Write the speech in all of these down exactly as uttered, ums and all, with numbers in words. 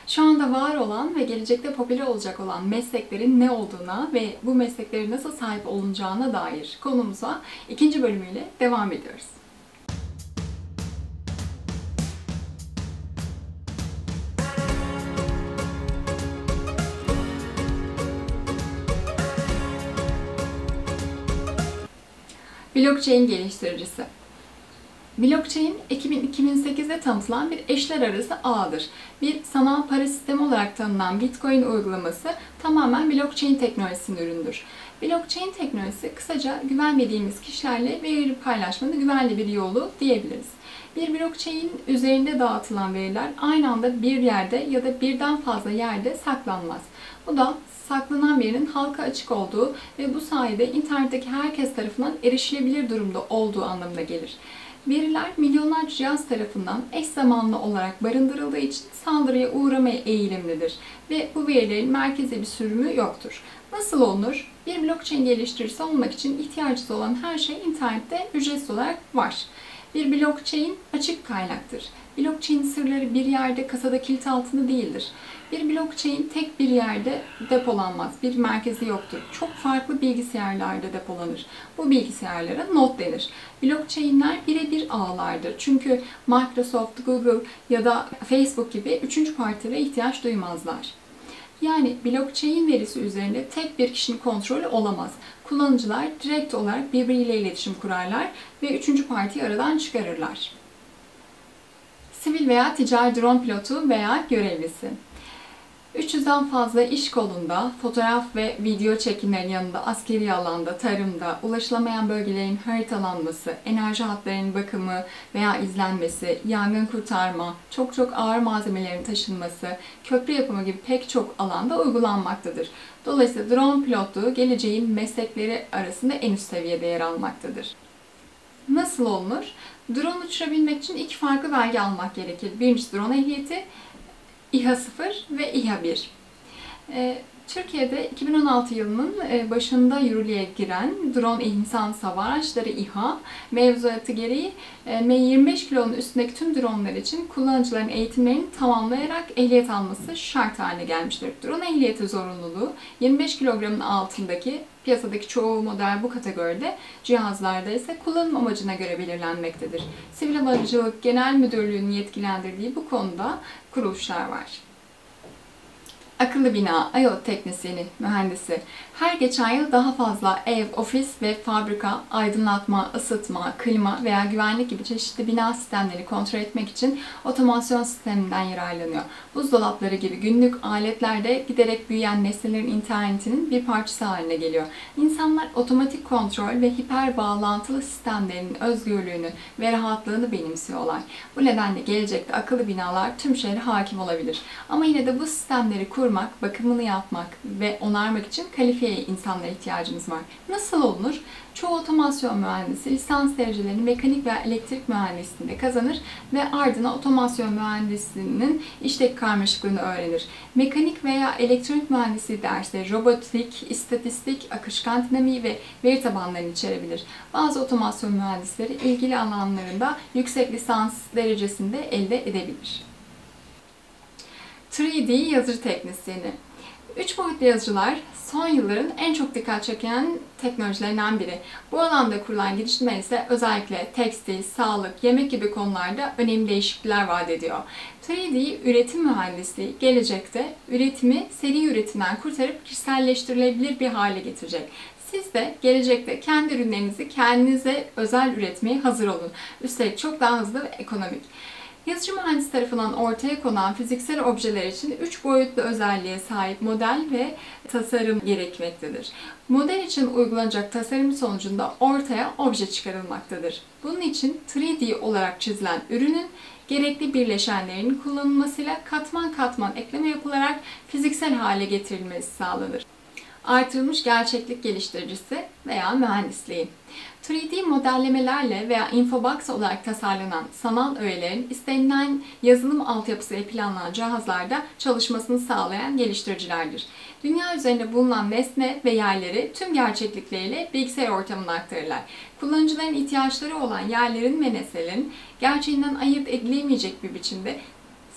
Şu anda var olan ve gelecekte popüler olacak olan mesleklerin ne olduğuna ve bu meslekleri nasıl sahip olunacağına dair konumuza ikinci bölümüyle devam ediyoruz. Blockchain geliştiricisi. Blockchain, iki bin sekizde tanıtılan bir eşler arası ağdır. Bir sanal para sistemi olarak tanınan Bitcoin uygulaması tamamen blockchain teknolojisinin ürünüdür. Blockchain teknolojisi kısaca güvenmediğimiz kişilerle veri paylaşmanın güvenli bir yolu diyebiliriz. Bir blockchain üzerinde dağıtılan veriler aynı anda bir yerde ya da birden fazla yerde saklanmaz. Bu da saklanan verinin halka açık olduğu ve bu sayede internetteki herkes tarafından erişilebilir durumda olduğu anlamına gelir. Veriler milyonlarca cihaz tarafından eş zamanlı olarak barındırıldığı için saldırıya uğramaya eğilimlidir ve bu verilerin merkezi bir sürümü yoktur. Nasıl olunur? Bir blockchain geliştiricisi olmak için ihtiyacınız olan her şey internette ücretsiz olarak var. Bir blockchain açık kaynaktır. Blockchain sırları bir yerde kasada kilit altında değildir. Bir blockchain tek bir yerde depolanmaz. Bir merkezi yoktur. Çok farklı bilgisayarlarda depolanır. Bu bilgisayarlara node denir. Blockchain'ler birebir ağlardır. Çünkü Microsoft, Google ya da Facebook gibi üçüncü partilere ihtiyaç duymazlar. Yani blockchain verisi üzerinde tek bir kişinin kontrolü olamaz. Kullanıcılar direkt olarak birbiriyle iletişim kurarlar ve üçüncü partiyi aradan çıkarırlar. Sivil veya ticari drone pilotu veya görevlisi. üç yüzden fazla iş kolunda, fotoğraf ve video çekimlerinin yanında askeri alanda, tarımda, ulaşılamayan bölgelerin haritalanması, enerji hatlarının bakımı veya izlenmesi, yangın kurtarma, çok çok ağır malzemelerin taşınması, köprü yapımı gibi pek çok alanda uygulanmaktadır. Dolayısıyla drone pilotluğu geleceğin meslekleri arasında en üst seviyede yer almaktadır. Nasıl olunur? Drone uçurabilmek için iki farklı belge almak gerekir. Birincisi drone ehliyeti, İHA sıfır ve İHA bir. Türkiye'de iki bin on altı yılının başında yürürlüğe giren drone insan hava araçları İHA mevzuatı gereği yirmi beş kilonun üstündeki tüm dronlar için kullanıcıların eğitimlerini tamamlayarak ehliyet alması şart haline gelmiştir. Drone ehliyeti zorunluluğu yirmi beş kilogramın altındaki piyasadaki çoğu model bu kategoride, cihazlarda ise kullanım amacına göre belirlenmektedir. Sivil Havacılık Genel Müdürlüğü'nün yetkilendirdiği bu konuda kuruluşlar var. Akıllı bina, IoT teknisyeni, mühendisi. Her geçen yıl daha fazla ev, ofis ve fabrika, aydınlatma, ısıtma, klima veya güvenlik gibi çeşitli bina sistemleri kontrol etmek için otomasyon sisteminden yararlanıyor. Buzdolapları gibi günlük aletler de giderek büyüyen nesnelerin internetinin bir parçası haline geliyor. İnsanlar otomatik kontrol ve hiper bağlantılı sistemlerin özgürlüğünü ve rahatlığını benimsiyorlar. Bu nedenle gelecekte akıllı binalar tüm şehre hakim olabilir. Ama yine de bu sistemleri kurmak, bakımını yapmak ve onarmak için kalifiye insanlara ihtiyacımız var. Nasıl olunur? Çoğu otomasyon mühendisi lisans derecelerini mekanik veya elektrik mühendisliğinde kazanır ve ardına otomasyon mühendisliğinin işteki karmaşıklığını öğrenir. Mekanik veya elektronik mühendisliği dersleri robotik, istatistik, akışkan dinamiği ve veri tabanlarını içerebilir. Bazı otomasyon mühendisleri ilgili alanlarında yüksek lisans derecesinde elde edebilir. üç D yazıcı teknisyeni. Üç boyutlu yazıcılar son yılların en çok dikkat çeken teknolojilerinden biri. Bu alanda kurulan gelişmeler ise özellikle tekstil, sağlık, yemek gibi konularda önemli değişiklikler vaat ediyor. üç D üretim mühendisliği gelecekte üretimi seri üretimden kurtarıp kişiselleştirilebilir bir hale getirecek. Siz de gelecekte kendi ürünlerinizi kendinize özel üretmeye hazır olun. Üstelik çok daha hızlı ve ekonomik. Yazıcı mühendisi tarafından ortaya konan fiziksel objeler için üç boyutlu özelliğe sahip model ve tasarım gerekmektedir. Model için uygulanacak tasarım sonucunda ortaya obje çıkarılmaktadır. Bunun için üç D olarak çizilen ürünün gerekli birleşenlerin kullanılmasıyla katman katman ekleme yapılarak fiziksel hale getirilmesi sağlanır. Artırılmış gerçeklik geliştiricisi veya mühendisliği. üç D modellemelerle veya infobox olarak tasarlanan sanal öğelerin istenilen yazılım altyapısıyla planlanan cihazlarda çalışmasını sağlayan geliştiricilerdir. Dünya üzerinde bulunan nesne ve yerleri tüm gerçeklikleriyle bilgisayar ortamına aktarırlar. Kullanıcıların ihtiyaçları olan yerlerin ve nesnelerin gerçeğinden ayırt edilemeyecek bir biçimde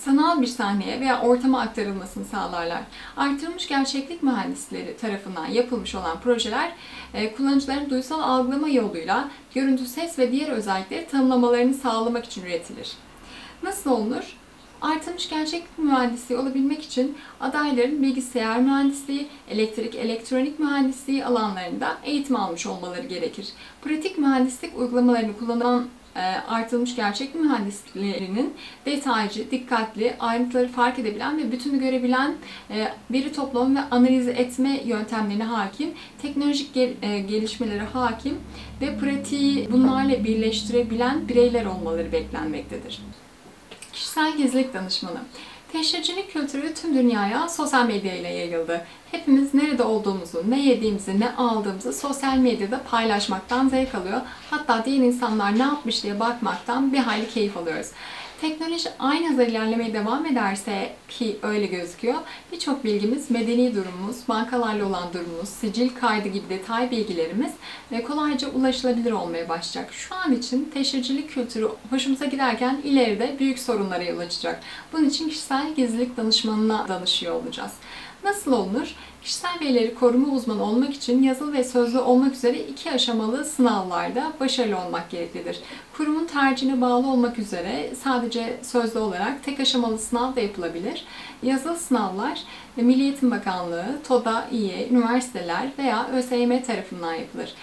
sanal bir sahneye veya ortama aktarılmasını sağlarlar. Artırılmış gerçeklik mühendisleri tarafından yapılmış olan projeler, kullanıcıların duysal algılama yoluyla görüntü, ses ve diğer özellikleri tanımlamalarını sağlamak için üretilir. Nasıl olunur? Artırılmış gerçeklik mühendisliği olabilmek için adayların bilgisayar mühendisliği, elektrik, elektronik mühendisliği alanlarında eğitim almış olmaları gerekir. Pratik mühendislik uygulamalarını kullanan artırılmış gerçeklik mühendislerinin detaycı, dikkatli, ayrıntıları fark edebilen ve bütünü görebilen veri toplama ve analiz etme yöntemlerine hakim, teknolojik gelişmelere hakim ve pratiği bunlarla birleştirebilen bireyler olmaları beklenmektedir. Kişisel gizlilik danışmanı. Teşhircilik kültürü tüm dünyaya sosyal medya ile yayıldı. Hepimiz nerede olduğumuzu, ne yediğimizi, ne aldığımızı sosyal medyada paylaşmaktan zevk alıyor. Hatta diğer insanlar ne yapmış diye bakmaktan bir hayli keyif alıyoruz. Teknoloji aynı hızla ilerlemeye devam ederse, ki öyle gözüküyor, birçok bilgimiz, medeni durumumuz, bankalarla olan durumumuz, sicil kaydı gibi detay bilgilerimiz kolayca ulaşılabilir olmaya başlayacak. Şu an için teşhircilik kültürü hoşumuza giderken ileride büyük sorunlara yol açacak. Bunun için kişisel gizlilik danışmanına danışıyor olacağız. Nasıl olunur? Kişisel verileri koruma uzmanı olmak için yazılı ve sözlü olmak üzere iki aşamalı sınavlarda başarılı olmak gereklidir. Kurumun tercihine bağlı olmak üzere sadece sözlü olarak tek aşamalı sınav da yapılabilir. Yazılı sınavlar Milli Eğitim Bakanlığı, TODA, İİ, üniversiteler veya ÖSYM tarafından yapılır.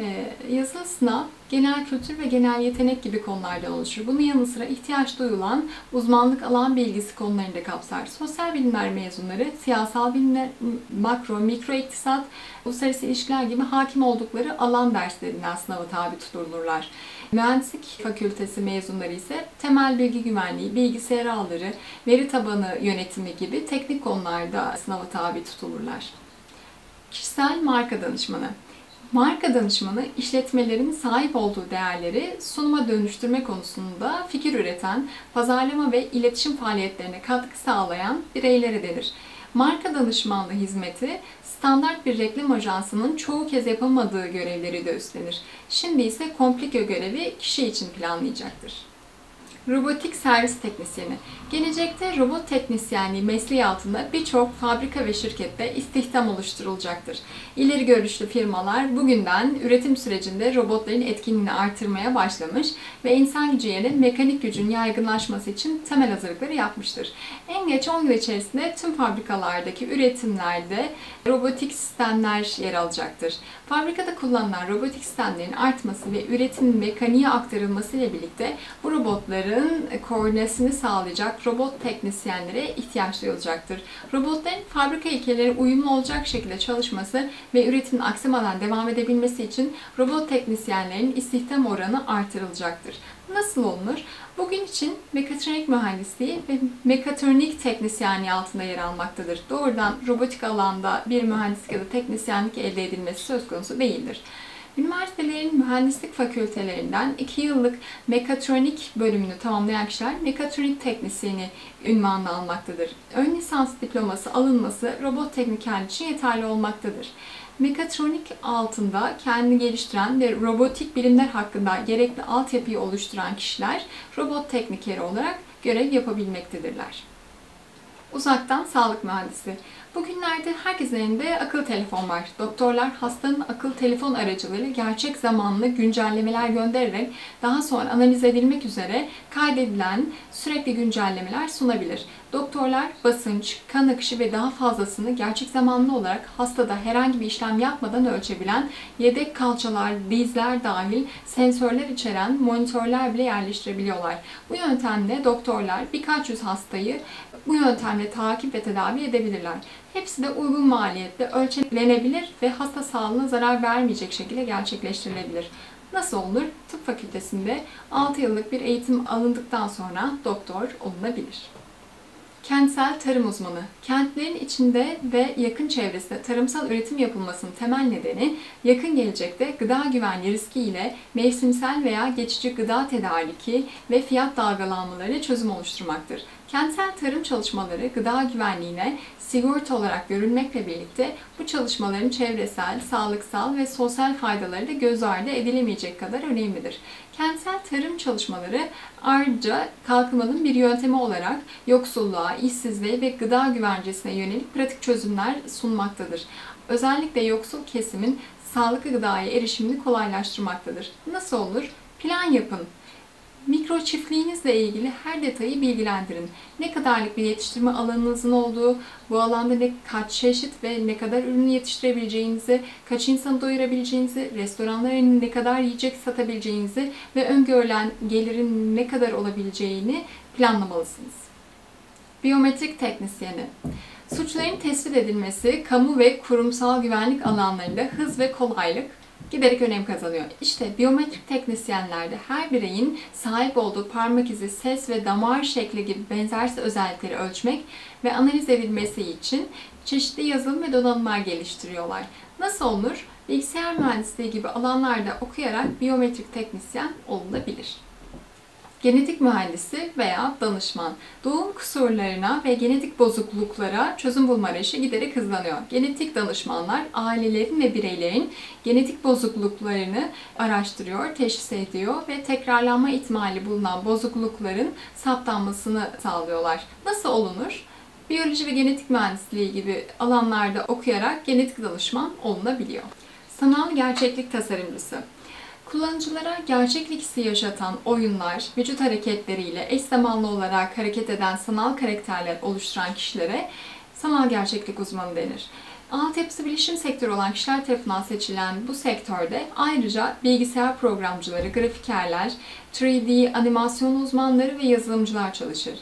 Yazılı sınav genel kültür ve genel yetenek gibi konulardan oluşur. Bunun yanı sıra ihtiyaç duyulan uzmanlık alan bilgisi konularını da kapsar. Sosyal bilimler mezunları, siyasal bilimler, makro, mikro iktisat, uluslararası ilişkiler gibi hakim oldukları alan derslerinden sınava tabi tutulurlar. Mühendislik fakültesi mezunları ise temel bilgi güvenliği, bilgisayar ağları, veri tabanı yönetimi gibi teknik konularda sınava tabi tutulurlar. Kişisel marka danışmanı. Marka danışmanı, işletmelerin sahip olduğu değerleri sunuma dönüştürme konusunda fikir üreten, pazarlama ve iletişim faaliyetlerine katkı sağlayan bireylere denir. Marka danışmanlığı hizmeti, standart bir reklam ajansının çoğu kez yapamadığı görevleri de üstlenir. Şimdi ise komplike görevi kişi için planlayacaktır. Robotik servis teknisyeni. Gelecekte robot teknisyenliği mesleği altında birçok fabrika ve şirkette istihdam oluşturulacaktır. İleri görüşlü firmalar bugünden üretim sürecinde robotların etkinliğini artırmaya başlamış ve insan gücü yerine mekanik gücün yaygınlaşması için temel hazırlıkları yapmıştır. En geç on yıl içerisinde tüm fabrikalardaki üretimlerde robotik sistemler yer alacaktır. Fabrikada kullanılan robotik sistemlerin artması ve üretimin mekaniğe aktarılması ile birlikte bu robotların koordinasyonu sağlayacak robot teknisyenlere ihtiyaç duyulacaktır. Robotların fabrika ilkeleri uyumlu olacak şekilde çalışması ve üretimin aksamadan devam edebilmesi için robot teknisyenlerin istihdam oranı artırılacaktır. Nasıl olunur? Bugün için mekatronik mühendisliği ve mekatronik teknisyenliği altında yer almaktadır. Doğrudan robotik alanda bir mühendislik ya da teknisyenlik elde edilmesi söz konusu değildir. Üniversitelerin mühendislik fakültelerinden iki yıllık mekatronik bölümünü tamamlayan kişiler mekatronik teknisyeni unvanını almaktadır. Ön lisans diploması alınması robot teknikerliği için yeterli olmaktadır. Mekatronik altında kendini geliştiren ve robotik bilimler hakkında gerekli altyapıyı oluşturan kişiler robot teknikeri olarak görev yapabilmektedirler. Uzaktan sağlık mühendisi. Bugünlerde herkesin elinde akıllı telefon var. Doktorlar hastanın akıllı telefon aracılığıyla gerçek zamanlı güncellemeler göndererek daha sonra analiz edilmek üzere kaydedilen sürekli güncellemeler sunabilir. Doktorlar basınç, kan akışı ve daha fazlasını gerçek zamanlı olarak hastada herhangi bir işlem yapmadan ölçebilen yedek kalçalar, dizler dahil sensörler içeren monitörler bile yerleştirebiliyorlar. Bu yöntemle doktorlar birkaç yüz hastayı bu yöntemle takip ve tedavi edebilirler. Hepsi de uygun maliyetle ölçülenebilir ve hasta sağlığına zarar vermeyecek şekilde gerçekleştirilebilir. Nasıl olur? Tıp fakültesinde altı yıllık bir eğitim alındıktan sonra doktor olunabilir. Kentsel tarım uzmanı. Kentlerin içinde ve yakın çevresinde tarımsal üretim yapılmasının temel nedeni yakın gelecekte gıda güvenliği riski ile mevsimsel veya geçici gıda tedariki ve fiyat dalgalanmalarıyla çözüm oluşturmaktır. Kentsel tarım çalışmaları gıda güvenliğine sigorta olarak görülmekle birlikte bu çalışmaların çevresel, sağlıksal ve sosyal faydaları da göz ardı edilemeyecek kadar önemlidir. Kentsel tarım çalışmaları ayrıca kalkınmanın bir yöntemi olarak yoksulluğa, işsizliğe ve gıda güvencesine yönelik pratik çözümler sunmaktadır. Özellikle yoksul kesimin sağlıklı gıdaya erişimini kolaylaştırmaktadır. Nasıl olur? Plan yapın. Mikro çiftliğinizle ilgili her detayı bilgilendirin. Ne kadarlık bir yetiştirme alanınızın olduğu, bu alanda ne kaç çeşit ve ne kadar ürünü yetiştirebileceğinizi, kaç insanı doyurabileceğinizi, restoranlara ne kadar yiyecek satabileceğinizi ve öngörülen gelirin ne kadar olabileceğini planlamalısınız. Biyometrik teknisyeni. Suçların tespit edilmesi, kamu ve kurumsal güvenlik alanlarında hız ve kolaylık giderek önem kazanıyor. İşte biyometrik teknisyenlerde her bireyin sahip olduğu parmak izi, ses ve damar şekli gibi benzersiz özellikleri ölçmek ve analiz edilmesi için çeşitli yazılım ve donanımlar geliştiriyorlar. Nasıl olur? Bilgisayar mühendisliği gibi alanlarda okuyarak biyometrik teknisyen olunabilir. Genetik mühendisi veya danışman, doğum kusurlarına ve genetik bozukluklara çözüm bulma arayışı giderek hızlanıyor. Genetik danışmanlar ailelerin ve bireylerin genetik bozukluklarını araştırıyor, teşhis ediyor ve tekrarlanma ihtimali bulunan bozuklukların saptanmasını sağlıyorlar. Nasıl olunur? Biyoloji ve genetik mühendisliği gibi alanlarda okuyarak genetik danışman olunabiliyor. Sanal gerçeklik tasarımcısı. Kullanıcılara gerçeklik hissi yaşatan oyunlar, vücut hareketleriyle eş zamanlı olarak hareket eden sanal karakterler oluşturan kişilere sanal gerçeklik uzmanı denir. Altyapısı bilişim sektörü olan kişiler tarafından seçilen bu sektörde ayrıca bilgisayar programcıları, grafikerler, üç D animasyon uzmanları ve yazılımcılar çalışır.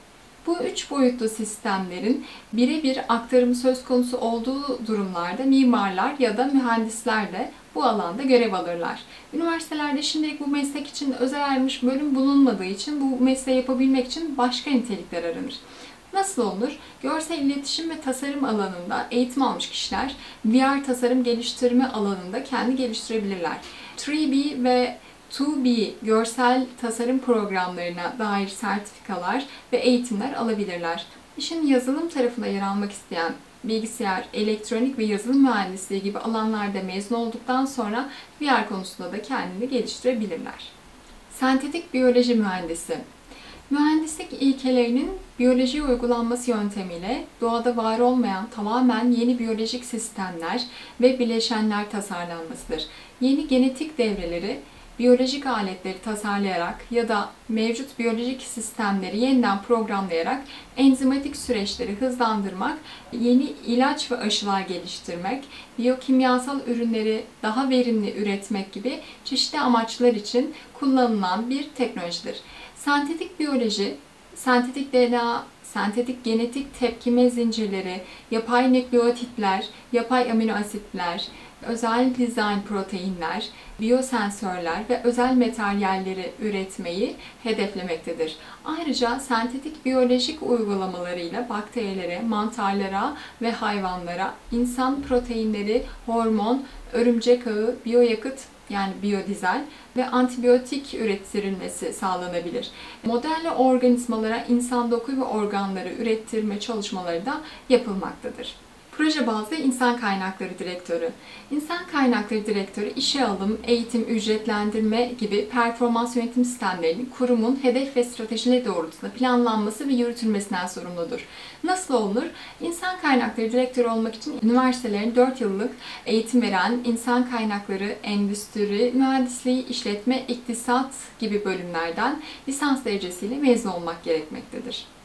Bu üç boyutlu sistemlerin birebir aktarımı söz konusu olduğu durumlarda mimarlar ya da mühendisler de bu alanda görev alırlar. Üniversitelerde şimdilik bu meslek için özel ayrılmış bölüm bulunmadığı için bu mesleği yapabilmek için başka nitelikler aranır. Nasıl olur? Görsel iletişim ve tasarım alanında eğitim almış kişiler V R tasarım geliştirme alanında kendi geliştirebilirler. üç B ve iki B görsel tasarım programlarına dair sertifikalar ve eğitimler alabilirler. İşin yazılım tarafında yer almak isteyen bilgisayar, elektronik ve yazılım mühendisliği gibi alanlarda mezun olduktan sonra V R konusunda da kendini geliştirebilirler. Sentetik biyoloji mühendisi. Mühendislik ilkelerinin biyolojiye uygulanması yöntemiyle doğada var olmayan tamamen yeni biyolojik sistemler ve bileşenler tasarlanmasıdır. Yeni genetik devreleri, biyolojik aletleri tasarlayarak ya da mevcut biyolojik sistemleri yeniden programlayarak enzimatik süreçleri hızlandırmak, yeni ilaç ve aşılar geliştirmek, biyokimyasal ürünleri daha verimli üretmek gibi çeşitli amaçlar için kullanılan bir teknolojidir. Sentetik biyoloji, sentetik D N A, sentetik genetik tepkime zincirleri, yapay nükleotitler, yapay amino asitler, özel dizayn proteinler, biyosensörler ve özel materyalleri üretmeyi hedeflemektedir. Ayrıca sentetik biyolojik uygulamalarıyla bakterilere, mantarlara ve hayvanlara insan proteinleri, hormon, örümcek ağı, biyoyakıt yani biyodizel ve antibiyotik üretilmesi sağlanabilir. Modelle organizmalara insan doku ve organları ürettirme çalışmaları da yapılmaktadır. Proje bazlı insan kaynakları direktörü. İnsan kaynakları direktörü işe alım, eğitim, ücretlendirme gibi performans yönetim sistemlerinin kurumun hedef ve stratejileri doğrultusunda planlanması ve yürütülmesinden sorumludur. Nasıl olunur? İnsan kaynakları direktörü olmak için üniversitelerin dört yıllık eğitim veren insan kaynakları, endüstri, mühendisliği, işletme, iktisat gibi bölümlerden lisans derecesiyle mezun olmak gerekmektedir.